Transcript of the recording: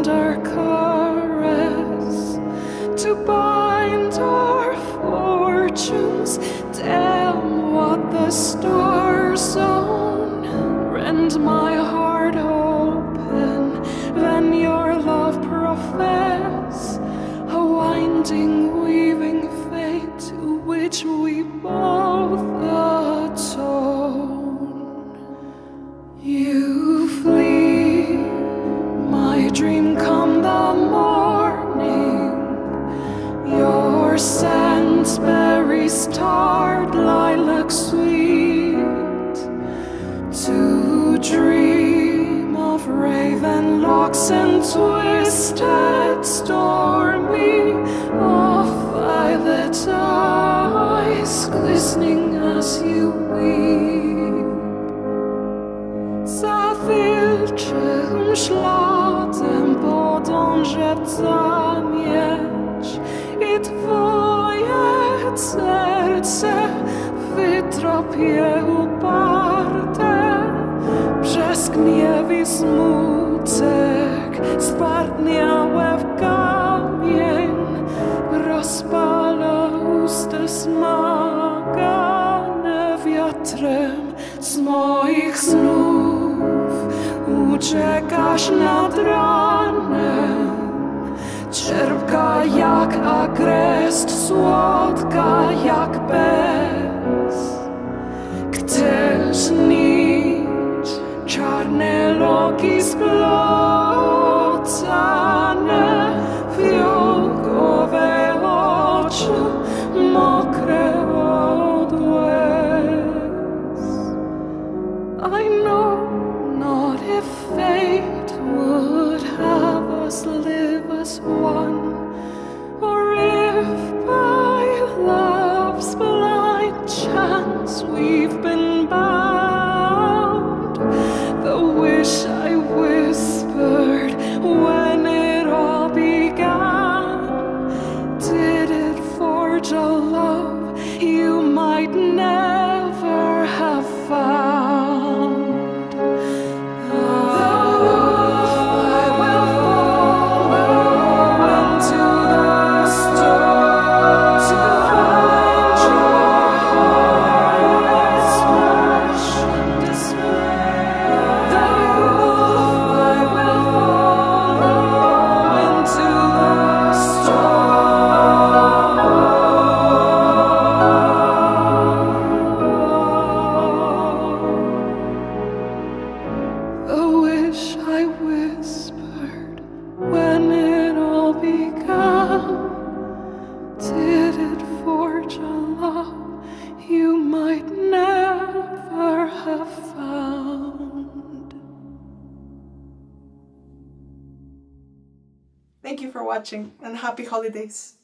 tender caress to bind our fortunes. Damn what the stars own, rend my heart open, then your love profess, a winding weaving fate to which we both atone. You flee, my dream come the morning, your scent berries tart, lilac sweet, to dream of raven locks and twisted stormy, of violet eyes glistening as you weep. Za wilczym śladem podążę zamieć i twoje serce wytropie uparte. Brzesk miewi smutek, stwardniałe w kamień, rozpala usta smagane wiatrem. Z moich snów uciekasz nad ranem, cierpka jak agrest, słodka jak bez. Chcesz nić czarne loki splotane, fiołkowe oczy, mokre od łez. I know not if fate would have us live as one, or if by love's blind chance we've been bound. The wish I whispered when it all began, did it forge a love you might never have found? Thank you for watching and happy holidays.